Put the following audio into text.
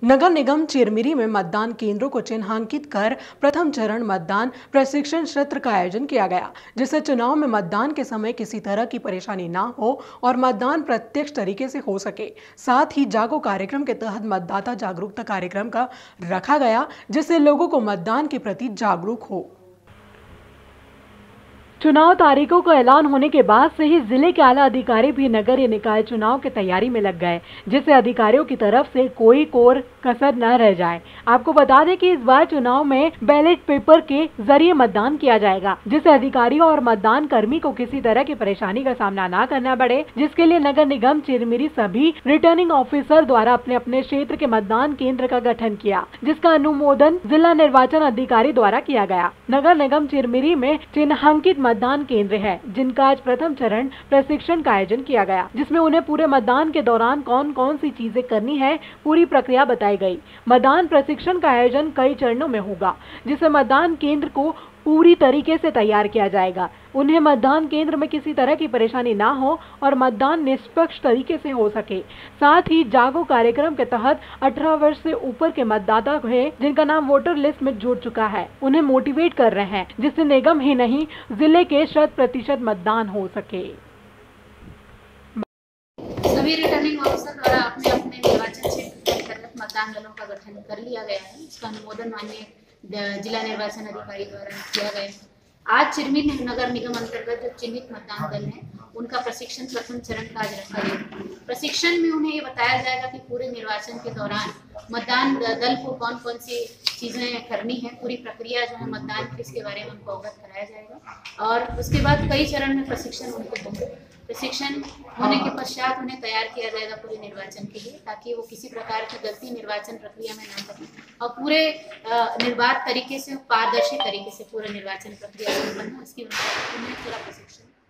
नगर निगम चिरमिरी में मतदान केंद्रों को चिन्हांकित कर प्रथम चरण मतदान प्रशिक्षण सत्र का आयोजन किया गया, जिससे चुनाव में मतदान के समय किसी तरह की परेशानी ना हो और मतदान प्रत्यक्ष तरीके से हो सके। साथ ही जागो कार्यक्रम के तहत मतदाता जागरूकता कार्यक्रम का रखा गया, जिससे लोगों को मतदान के प्रति जागरूक हो। चुनाव तारीखों का ऐलान होने के बाद से ही जिले के आला अधिकारी भी नगरीय निकाय चुनाव की तैयारी में लग गए, जिससे अधिकारियों की तरफ से कोई कोर कसर न रह जाए। आपको बता दें कि इस बार चुनाव में बैलेट पेपर के जरिए मतदान किया जाएगा, जिससे अधिकारियों और मतदान कर्मी को किसी तरह की परेशानी का सामना न करना पड़े, जिसके लिए नगर निगम चिरमिरी सभी रिटर्निंग ऑफिसर द्वारा अपने अपने क्षेत्र के मतदान केंद्र का गठन किया, जिसका अनुमोदन जिला निर्वाचन अधिकारी द्वारा किया गया। नगर निगम चिरमिरी में चिन्हांकित मतदान केंद्र है, जिनका आज प्रथम चरण प्रशिक्षण का आयोजन किया गया, जिसमें उन्हें पूरे मतदान के दौरान कौन कौन सी चीजें करनी है, पूरी प्रक्रिया बताई गई। मतदान प्रशिक्षण का आयोजन कई चरणों में होगा, जिससे मतदान केंद्र को पूरी तरीके से तैयार किया जाएगा। उन्हें मतदान केंद्र में किसी तरह की परेशानी ना हो और मतदान निष्पक्ष तरीके से हो सके। साथ ही जागो कार्यक्रम के तहत 18 वर्ष से ऊपर के मतदाता हैं, जिनका नाम वोटर लिस्ट में जुड़ चुका है, उन्हें मोटिवेट कर रहे हैं, जिससे निगम ही नहीं जिले के 100% मतदान हो सके। सभी रिटर्निंग ऑफिसर द्वारा अपने अपने निर्वाचन क्षेत्र के अंतर्गत मतदान दलों का गठन कर लिया गया है। इसका अनुमोदन माननीय जिला निर्वाचन अधिकारी द्वारा किया गया है। आज चिरमिरी नगर निगम अंतर्गत जो चिन्हित मतदान दल हैं, उनका प्रशिक्षण प्रथम चरण का आज रखा गया। प्रशिक्षण में उन्हें ये बताया जाएगा कि पूरे निर्वाचन के दौरान मतदान दल को कौन कौन सी चीजें करनी है, पूरी प्रक्रिया जो है मतदान की, इसके बारे में उनको अवगत कराया जाएगा। और उसके बाद कई चरण में प्रशिक्षण उनको होंगे। प्रशिक्षण होने के पश्चात उन्हें तैयार किया जाएगा पूरे निर्वाचन के लिए, ताकि वो किसी प्रकार की गलती निर्वाचन प्रक्रिया में न करें और पूरे निर्बाध तरीके से, पारदर्शी तरीके से पूरे निर्वाचन प्रक्रिया संपन्न हो, इसकी उन्हें पूरा प्रशिक्षण